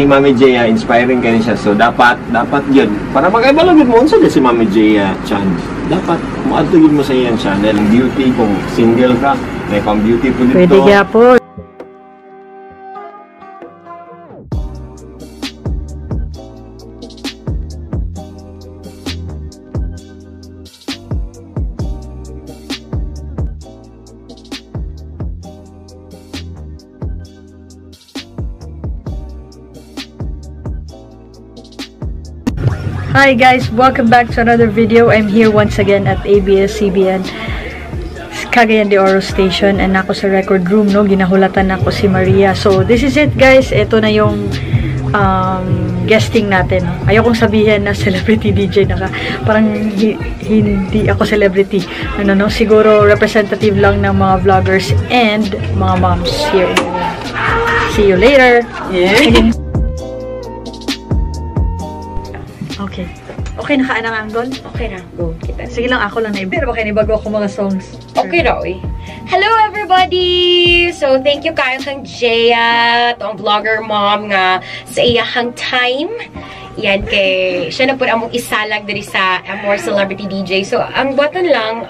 Mami Jaya, inspiring kayo siya. So, dapat yun. Para mag-ibalagin mo, unsa si Mami Jaya Chan. Dapat, maadtugin mo sa iyang channel. Beauty, kung single ka, may pang beauty po dito. Pwede kaya po. Hi guys, welcome back to another video. I'm here once again at ABS-CBN Cagayan de Oro Station and ako sa record room, no? Ginahulatan ako si Maria. So this is it guys, ito na yung guesting natin. Ayokong sabihin na celebrity DJ na ka. Parang hindi ako celebrity. No? Siguro representative lang ng mga vloggers and mga moms here. See you later. Yeah. Okay. Okay na ka ang doon? Okay na. Go. Kita. Sige lang, ako lang na iba. Pero baka nibago ako mga songs. Okay raw eh. Hello everybody! So, thank you kayo kang Jaya, tong vlogger mom nga sa iyahang time. Yan kay, siya na po among isalag diri sa more celebrity DJ. So, ang button lang,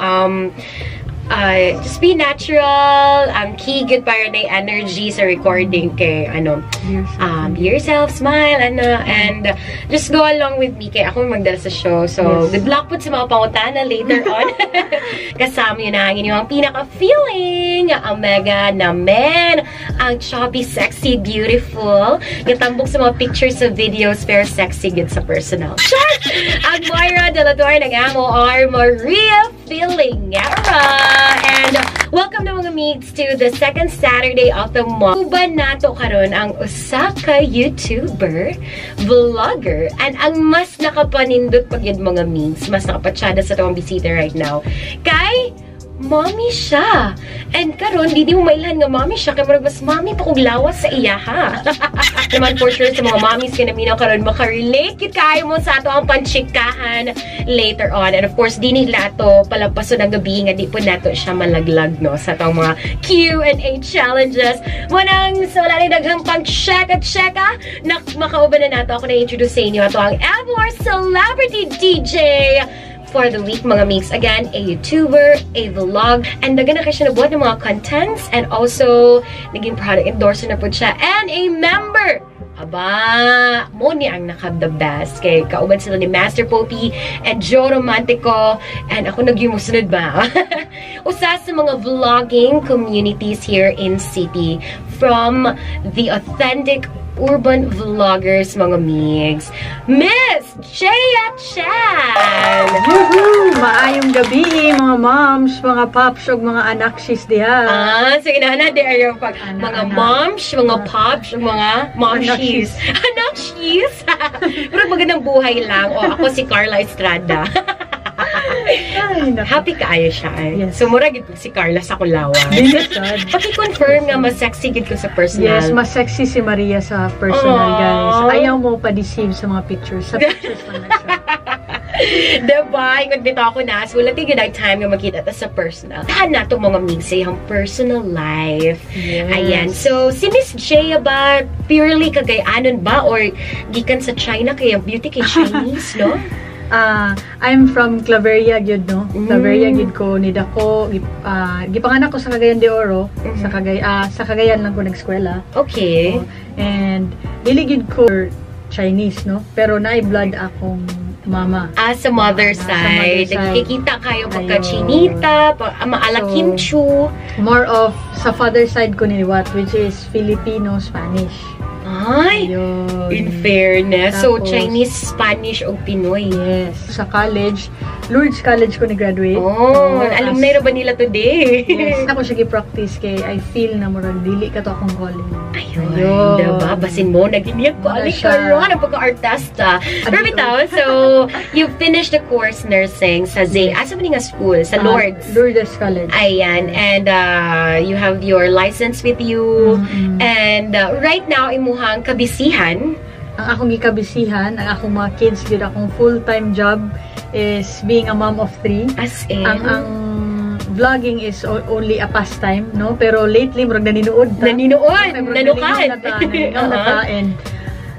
just be natural, key good para na energy sa recording kay, be yourself, smile, and just go along with me kay ako magdala sa show. So, good luck po sa mga pangutana later on. Kasama yun ang inyong pinaka-feeling, mega namen, ang choppy, sexy, beautiful, katambok sa mga pictures sa videos, pero sexy good sa personal. Ang Moira de la Torre ng amo are Maria Filingera. And welcome na mga meets to the second Saturday of the month. Uban nato karon ang Osaka YouTuber, vlogger, and ang mas nakapanindot pag yun mga meets, mas nakapatsyada sa tawang bisita right now, kay mommy siya. And karon di mo mailhan nga mommy siya, kaya marag mas mommy pa kong lawas sa iya, ha? Naman for sure sa mga mommies kaya naminaw karon makarelate kit kayo mo sa ato ang panchikahan later on. And of course, di nila ito palampaso ng gabi nga di po nato siya malaglag, no? Sa itong mga Q&A challenges. Munang sa wala rin daghang pang-checka, makauban na nato. Ako na-introduce sa inyo ito ang Amor Celebrity DJ for the week, mga mix. Again, a YouTuber, a vlog, and dagan na kayo siya nabuhat ng mga contents, and also, naging product endorser na po siya, and a member! Aba, mo ni ang naka-the best. Kay kauban sila ni Master Poppy and Joe Romantico, and ako nag-yumusunod ba? Usa sa mga vlogging communities here in City from the authentic urban vloggers, mga migs. Miss Jaya Chan! Woohoo! Maayong gabi, mga moms, mga pops, o mga anaksis diha. Sige na, there yung pag mga moms, mga pops, mga momshies. Anaksis! Pero magandang buhay lang. O, ako si Carla Estrada. Happy kaayo siya eh. Yes. So, mura gid si Carla sa Kulawa. Paki-confirm nga mas sexy gid ko sa personal. Yes, mas sexy si Maria sa personal, guys. Ayaw mo pa-deceive sa mga pictures. Sa pictures lang na siya. Diba? Ingon bito ako na. So, wala tigil ang time nga makita ta sa personal. Tahan na itong mga migsay ang personal life. Yes. Ayan. So, si Miss Jaya ba, purely kagayanon ba? Or gikan sa China kaya beauty kay Chinese, no? I'm from Claveria, gyud, no? Claveria, gyud ko, nidako, gipanganak ko sa Cagayan de Oro, sa Cagayan lang ko nag-eskwela. Okay. And, dili gyud ko Chinese, no? Pero na-blood akong mama. Sa mother side. Nakikita kayo pagka-chinita, maala kimchu. More of, sa father side ko niliwat, which is Filipino, Spanish. Ay! Ayun. In fairness. Tapos, so, Chinese, Spanish, o Pinoy. Yes. Sa college, Lourdes College ko nag-graduate. Oh, alumni ra ba nila today? Yes. Ako siya gi-practice kay I feel na murag dili ka to akong calling. Ayun. Diba? Basin mo, nag-iniyag ko. Alik ka ron, ang pagka-artista. Pero bitaw, so, you finished the course nursing sa Zay. Asa ba nga school? Sa Lourdes? Lourdes College. Ayan. And you have your license with you. And right now, imuhang kabisihan. Ang akong gikabisihan, ang akong mga kids, yun akong full-time job is being a mom of 3. As in? Ang vlogging is only a pastime, no? Pero lately, murag naninood ta. Naninood! Nanukan! Naningaw na ta. And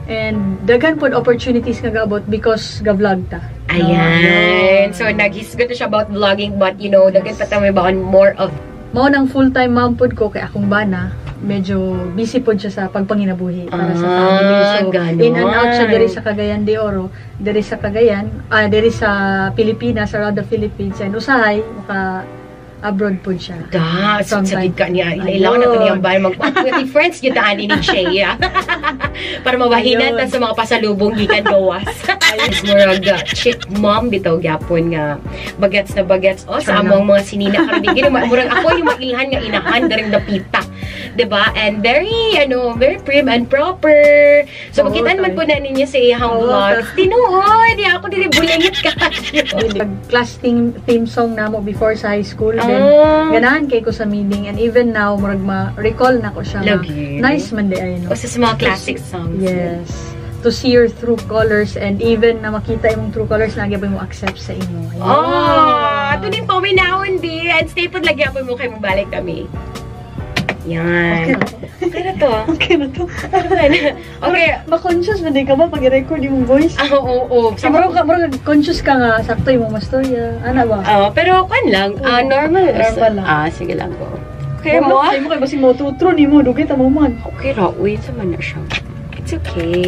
And daghan pod opportunities nga gaabot because ga-vlog ta. Ayan. So, naghisgot na siya about vlogging, but you know, daghan pa tayo ba on more of... Mao nang full-time mom pod ko kay akong bana. Medyo busy pod siya sa pagpanginabuhi para sa family. So, ganon. in and out siya diri sa Cagayan de Oro, diri sa Cagayan, diri sa Pilipinas, around the Philippines, and usahay, abroad po siya. So sagid ka niya. Ilailaw na ko niyang bayan. Mag-quality friends yun taan ni Shea. Para mabahinan ta sa mga pasalubong gikan gawas. Ayos murag shit mom bitaw gyapon nga bagets na bagets sa among mga sinina karon digin murag ako yung mailhan nga inahan daring dapita. Diba? And very prim and proper. So makitaan man po na ninyo sa iyang vlog. Tinuod, ako dili bulangit ka. Class theme song namo before sa high school. Ganahan kay ko sa meeting, and even now murag ma-recall na ko siya. Nice man di ay no. O sa mga classic songs. Yes. To see your true colors, and even na makita imong true colors lagi mo accept sa imo. Ito din po minahon di. And stay pud lagi po mo kay mo balik kami. Yan. Okay na to. Okay na to. Okay. Ma-conscious na din ka ba pag i-record yung voice? Oo. Siguro conscious ka nga, sakto yung mga mastorya. Ano ba? Pero kwan lang. Normal lang. Sige lang po. Okay mo? Say mo kayo basing mo tutro ni mo. Dugay ta mo man. Okay ra. Wait sa man na siya. It's okay.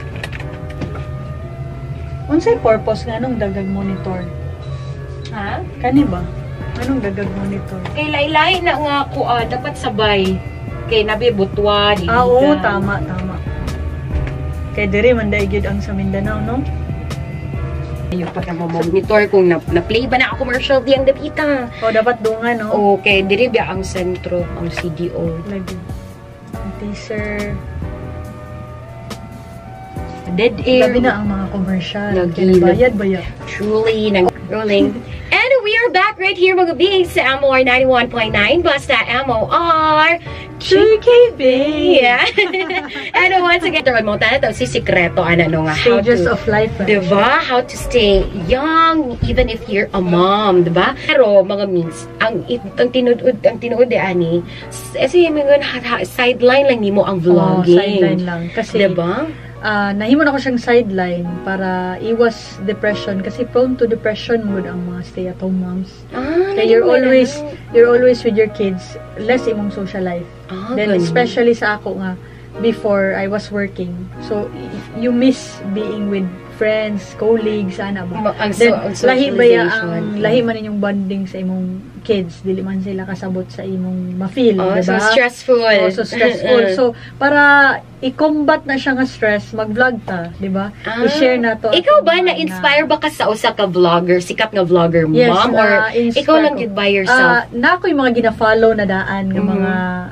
Unsay purpose nga nung dagag monitor? Ha? Kani ba? Anong dagag monitor? Kay laylay na nga ako, dapat sabay. Kay nabi butwa, oo, tama. Kay diri man daigid ang sa Mindanao, no? Ayun pa na monitor kung na-play ba na commercial diyang dapita. O, dapat dunga, no? Okay, diri ba ang sentro, ang CDO. Lagi. Ang teaser. Dead air. Labi na ang mga commercial. Bayad. Truly, nag-rolling. And we are back right here, mga beings, sa MOR 91.9. Basta MOR GKB. Yeah. And once again, mo tayo si sikreto, nga. Stages of life. Diba? How to stay young, even if you're a mom, diba? Pero, mga means, ang tinuod ani, kasi sideline lang nimo ang vlogging. Sideline lang. Kasi, diba? Nahimo na ko siyang sideline para iwas depression kasi prone to depression mood ang mga stay-at-home moms. Kaya you're always with your kids, less imong social life. Then especially sa ako nga before I was working. So you miss being with friends, colleagues, ana ba? Then lahi man ninyong bonding sa imong kids, dili man sila kasabot sa imong ma-feel, diba? So stressful. So stressful. So para i-combat na siya nga stress, mag-vlog ta, diba? I-share na to. Ikaw ba na-inspire ba ka sa usa ka vlogger, sikat nga vlogger mom? Yes, or ikaw lang yun by yourself? Na ako yung mga gina-follow na daan ng mga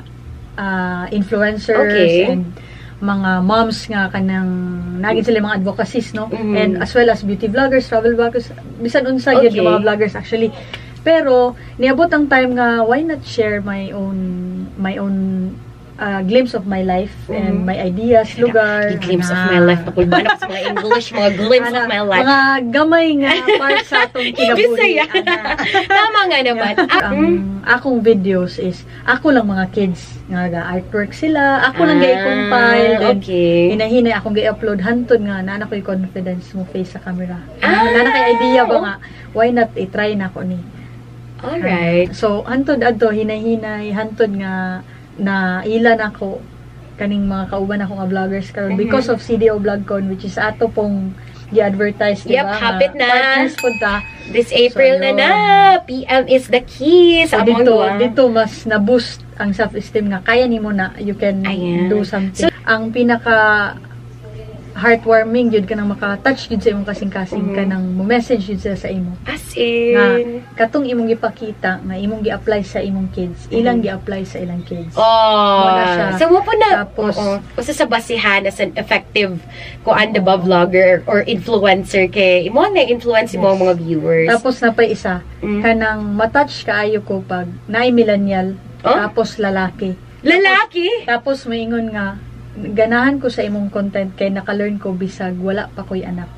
influencers and mga moms nga kanang naging sila mga advocacies, no? And as well as beauty vloggers, travel vloggers, bisan unsa gyud yung mga vloggers actually. Pero niabot ang time nga why not share my own glimpse of my life and my ideas, lugar. Glimpse of my life. Nakulbaan ako sa mga English, mga glimpse of my life. Mga gamay nga part sa atong kinabuhi. Tama nga naman. Ang akong videos is, ako lang mga kids. Nga artwork sila. Ako lang gay-compile. Hinahinay akong gay-upload. Hantod nga, nana ko yung confidence mo face sa camera. Nana kay idea ba nga, why not i-try na ko ni. Alright. So, hantod adto, hinahinay, hantod nga, na ilan ako kaning mga kauban ako nga vloggers karon because of CDO VlogCon, which is ato pong gi-advertise, diba? Yep, hapit na. Partners po ta. This April so, na. PM is the key. So, dito mas na-boost ang self-esteem nga kaya nimo na you can do something. So, ang pinaka heartwarming yun ka nang maka-touch yun sa imong kasing-kasing ka nang message yun sila sa imo. As in. Na, katong imong gipakita, nga imong gi-apply sa imong kids, ilang gi-apply sa ilang kids. So, mo po na, tapos, usa sa basihan as an effective kuan diba vlogger or influencer kay imo na influence mo mga viewers. Tapos na pa isa, kanang matouch kaayo ko pag naay millennial, tapos lalaki. Tapos maingon nga, ganahan ko sa imong content kay naka-learn ko bisag wala pa ko'y anak.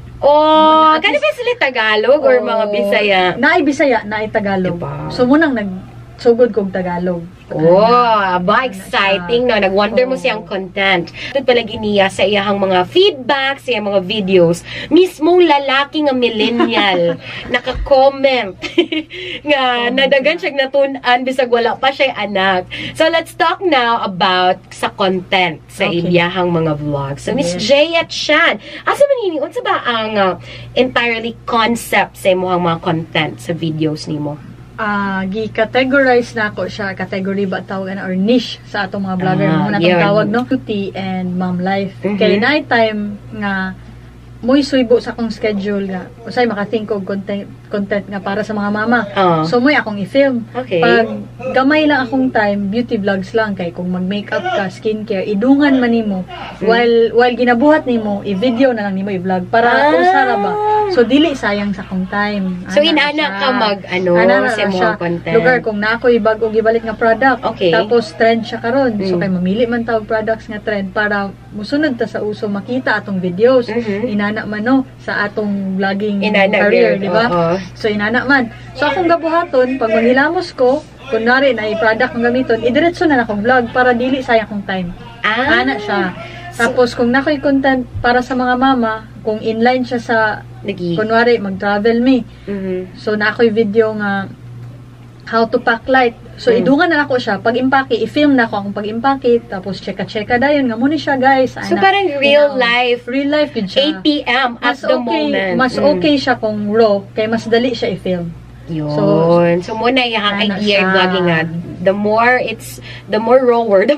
Kani ba sila Tagalog or mga Bisaya? Naay Bisaya, naay Tagalog. Diba? So munang sugod kong Tagalog. Oh, aba, exciting, no? Nag-wonder mo siyang content. Ito palagi niya sa iyang mga feedback, sa iyang mga videos. Mismong lalaki nga millennial, naka-comment, nga nadagan siyang natunan, bisag wala pa siya anak. So, let's talk now about sa content sa iyang mga vlogs. So, Miss Jaya Chan, asa man ini, unsa ba ang entirely concept sa imong mga content sa videos nimo? Gi-categorize na ako siya, category ba tawag na, or niche sa atong mga vlogger. Muna itong tawag, no? Beauty and mom life. Kaya night time nga, muy suibo sa akong schedule nga. Usay makathink og content nga para sa mga mama. So, muy akong i-film. Pag gamay lang akong time, beauty vlogs lang. Kay kung mag-makeup ka, skincare, idungan man nimo. While ginabuhat nimo, i-video na lang nimo, i-vlog. Para usara ba? So, dili sayang sa akong time. So, inana ka sa mga content. Lugar kung na ako'y bago gibalik nga product. Tapos, trend siya karon. So, kay mamili man tawag products nga trend para musunod ta sa uso, makita atong videos. Inana man, no? Sa atong vlogging career, di ba? So, inana man. So, akong gabuhaton, pag maghilamos ko, kunwari na i-product ang gamiton, idiretso na akong vlog para dili sayang akong time. Ana siya. Tapos, kung nako'y content para sa mga mama, kung inline siya sa, kunwari, mag-travel me. So, nako'y video nga, how to pack light. So, idungan na ako siya. Pag-impake, i-film na ako akong pag-impake. Tapos, cheka-cheka dayon. Nga muna siya, guys. So, parang real life. Real life yun siya. 8 p.m. at the moment. Mas okay siya kung raw. Kaya mas dali siya i-film. Yun. So muna yung idea yung vlogging nga. The more rawer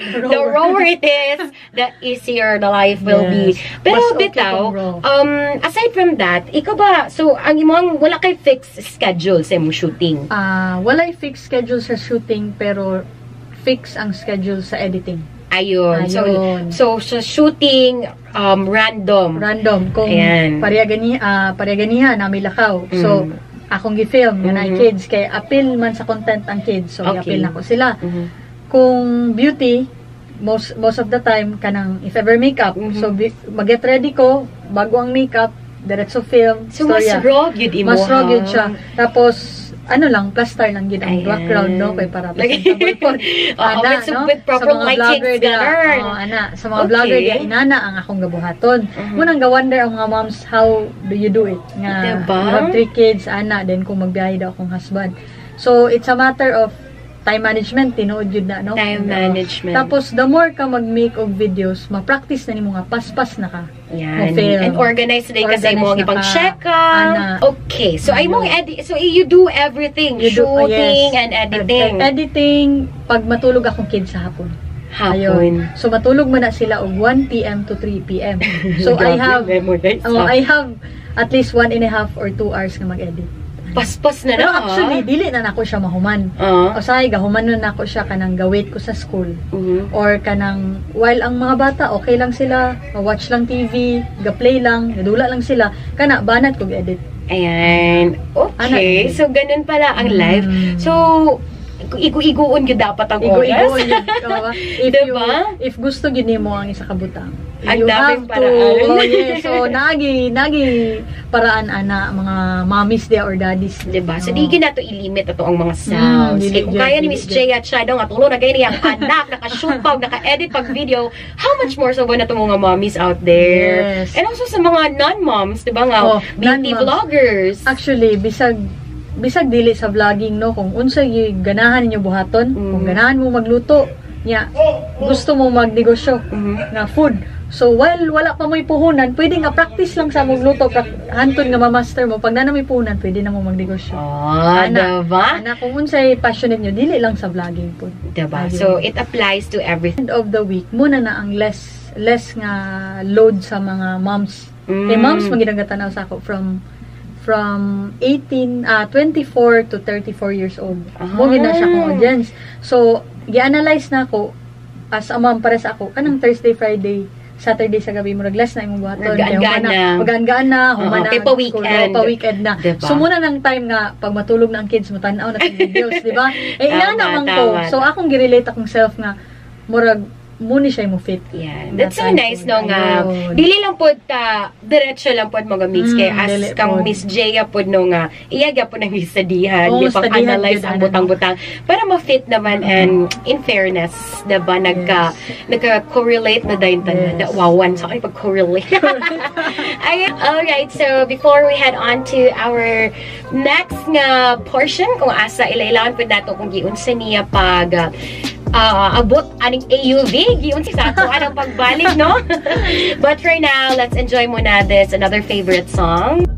it is, the easier the life will be. Pero bitaw, aside from that, ikaw ba, so ang imong wala kay fixed schedule sa imong shooting? Wala'y fixed schedule sa shooting, pero fix ang schedule sa editing. Ayun. So sa shooting, random. Kung pareha nami lakaw. So, akong gi-film nga na kids kay appeal man sa content ang kids, so i-appeal na ko sila. Kung beauty, most of the time kanang if ever makeup, so mag-get ready ko bago ang makeup, diretso film. So mas raw gyud imo. Mas raw gyud siya. Tapos plaster lang yun ang background, no? Kaya para presentable po. With proper lighting, sa mga vlogger, inana ang akong gabuhaton. Munang ga-wonder ang mga moms, how do you do it? Nga, you have 3 kids, then kung magbiyahe daw akong husband. So, it's a matter of time management, tinuod yun na, no? Time management. Tapos, the more ka mag-make of videos, ma-practice na ni mga paspas na ka. Yan. And organize na ka sa imong ipang-check ka. Okay. So, so you do everything. Shooting and editing. Editing, pag matulog akong kids sa hapon. Ayun. So, matulog mo na sila og 1 p.m. to 3 p.m. So, I have at least 1.5 or 2 hours na mag-edit. Paspas na Pero actually, dili na nako siya mahuman. Usay, gahuman na nako siya kanang gawit ko sa school. Or kanang, while ang mga bata, okay lang sila, watch lang TV, ga-play lang, nadula lang sila, kana, banat ko edit. Ayan. Okay. So, ganun pala ang life. So, igu-iguon yun dapat ang oras. If gusto gini mo ang isa kabutang, you have to. So, nagi paraan mga mommies there or daddies. Diba? So, di na to ilimit ito ang mga sounds. Kung kaya ni Miss Jaya Shadow, nga tulong na kayo niyang anak, naka-shoot pag, naka-edit pag video, how much more so ba na itong mga mommies out there? And also sa mga non-moms, diba nga, beauty vloggers. Actually, bisag dili sa vlogging, no, kung unsay ganahan ninyo buhaton, kung ganahan mo magluto, gusto mo magnegosyo na food. So, while wala pa mo'y puhunan, pwede nga practice lang sa mong luto, hantod nga ma-master mo. Pag na may puhunan, pwede na mo magnegosyo. Diba? Kung unsay passionate nyo, dili lang sa vlogging po. Diba? So, it applies to everything. End of the week, muna na ang less nga load sa mga moms. Kay moms, magidangatanaw sa ako from 24 to 34 years old. Mugin na siya kong audience. So, gi-analyze na ako, as a mom, para sa ako, kanang Thursday, Friday, Saturday sa gabi, murag less na yung buhaton. Magaan na. Kaya pa-weekend na. Diba? So, muna ng time nga, pag matulog na ang kids, matanaw na sa videos, di ba? Inana man ko. So, akong girelate akong self nga, murag, muni siya mo fit. Yeah. That's so nice, no, nga. Ayun. Dili lang po ta, diretso lang po mga Miss, kay dili as kang pod. Miss Jaya po, no, nga, iyaga po ng sadihan, Oo, di pang studihan analyze yun, ang ano. butang-butang, para ma-fit naman, and in fairness, diba, nagka-correlate na dahil Yes. wawan sa akin pag-correlate. Ayun, alright, so before we head on to our next nga portion, kung asa ilailangan po nato kung giunsa niya pag abot aning AUV, giunsa sa ato anong pagbalik, no? But for now, let's enjoy muna this another favorite song.